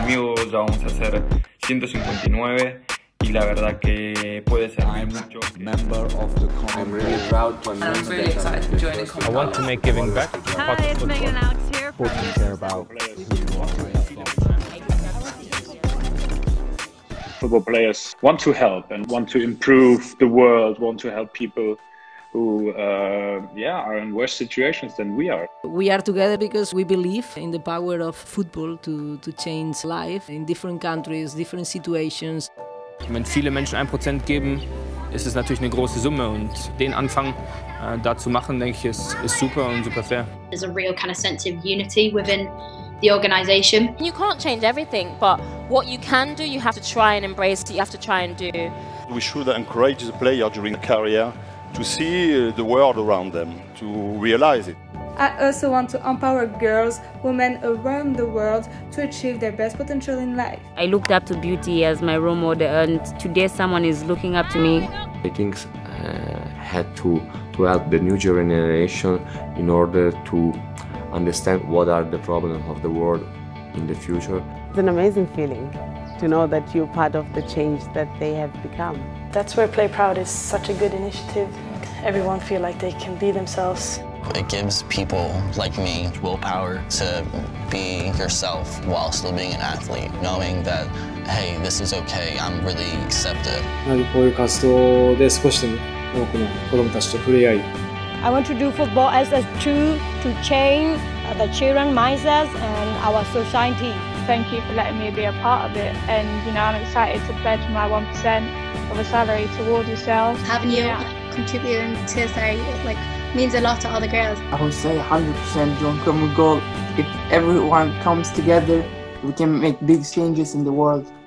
conmigo ya vamos a ser 159 y la verdad que puede ser mucho. I'm really proud to announce I'm really excited to join the I want to make giving back part Hi, of it's football. Megan Alex here. Care about Football players want to help and want to improve the world, want to help people who are in worse situations than we are. We are together because we believe in the power of football to change life in different countries, different situations. Wenn viele Menschen 1% geben, ist es natürlich eine große Summe und den Anfang da zu machen, denke ich, ist super und super fair. There's a real kind of sense of unity within the organisation. You can't change everything, but what you can do, you have to try and embrace, you have to try and do. We should encourage the player during a career to see the world around them, to realize it. I also want to empower girls, women around the world to achieve their best potential in life. I looked up to Beauty as my role model, and today someone is looking up to me. I think had to help the new generation in order to understand what are the problems of the world in the future. It's an amazing feeling to know that you're part of the change that they have become. That's where Play Proud is such a good initiative. Everyone feel like they can be themselves. It gives people like me willpower to be yourself while still being an athlete, knowing that, hey, this is okay, I'm really accepted. こういう活動で少しでも多くの子供たちと触れ合い I want to do football as a tool to change the children's mindsets and our society. Thank you for letting me be a part of it, and I'm excited to pledge my 1% of a salary towards yourselves. Having you contributing to society means a lot to all the girls. I would say 100% join Common Goal. If everyone comes together, we can make big changes in the world.